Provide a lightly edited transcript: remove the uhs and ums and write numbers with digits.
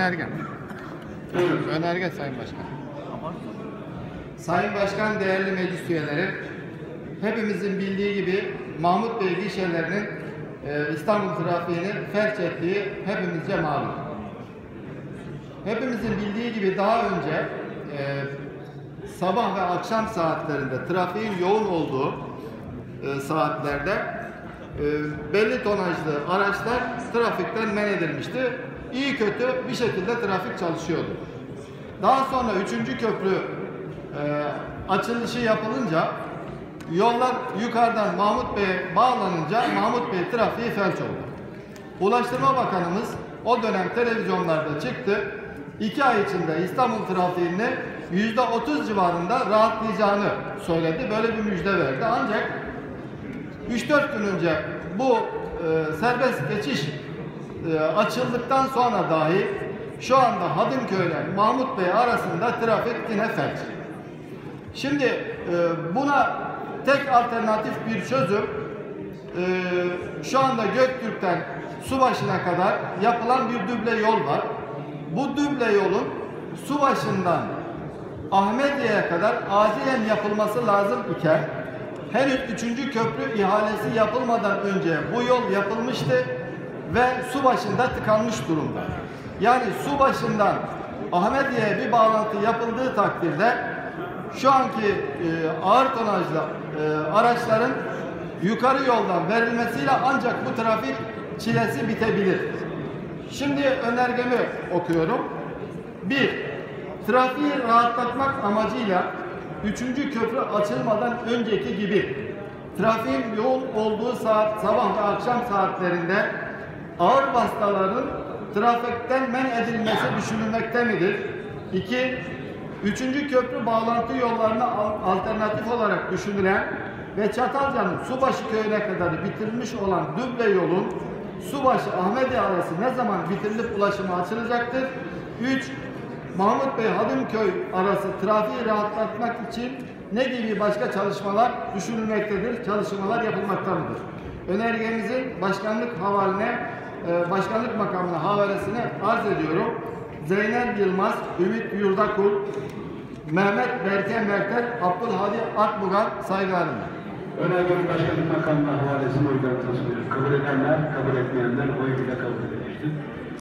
Önerge. Önerge Sayın Başkan. Sayın Başkan, değerli meclis üyeleri, hepimizin bildiği gibi Mahmut Bey gişelerinin İstanbul trafiğini felç ettiği hepimizce malum. Hepimizin bildiği gibi daha önce sabah ve akşam saatlerinde trafiğin yoğun olduğu saatlerde belli tonajlı araçlar trafikten men edilmişti. İyi kötü bir şekilde trafik çalışıyordu. Daha sonra 3. köprü açılışı yapılınca yollar yukarıdan Mahmut Bey'e bağlanınca Mahmut Bey trafiği felç oldu. Ulaştırma Bakanımız o dönem televizyonlarda çıktı. 2 ay içinde İstanbul trafiğini %30 civarında rahatlayacağını söyledi. Böyle bir müjde verdi. Ancak 3-4 gün önce bu serbest geçiş açıldıktan sonra dahi şu anda Hadımköy ile Mahmut Bey arasında trafik yine felç. Şimdi buna tek alternatif bir çözüm şu anda Göktürk'ten Subaşı'na kadar yapılan bir duble yol var. Bu duble yolun Subaşı'ndan Ahmediye'ye kadar acilen yapılması lazım iken henüz 3. köprü ihalesi yapılmadan önce bu yol yapılmıştı ve Subaşı'nda tıkanmış durumda. Yani Subaşı'ndan Ahmediye'ye bir bağlantı yapıldığı takdirde şu anki ağır tonajlı araçların yukarı yoldan verilmesiyle ancak bu trafik çilesi bitebilir. Şimdi önergemi okuyorum. 1. Trafiği rahatlatmak amacıyla 3. köprü açılmadan önceki gibi trafiğin yoğun olduğu saat sabah ve akşam saatlerinde ağır vasıtaların trafikten men edilmesi düşünülmekte midir? 2. 3. köprü bağlantı yollarına alternatif olarak düşünülen ve Çatalca'nın Subaşı köyüne kadar bitirilmiş olan duble yolun Subaşı-Ahmediye arası ne zaman bitirilip ulaşıma açılacaktır? 3. Mahmut Bey Hadımköy arası trafiği rahatlatmak için ne gibi başka çalışmalar düşünülmektedir, çalışmalar yapılmaktadır? Önergemizin başkanlık makamına havalesini arz ediyorum. Zeynep Yılmaz, Ümit Yurdakul, Mehmet Berke Mertel, Abdülhadi Akbugan saygılarımla. Önergenin başkanlık makamına havalesini oylarına sunuyoruz. Kabul edenler, kabul etmeyenler oy bile kabul edilmiştir.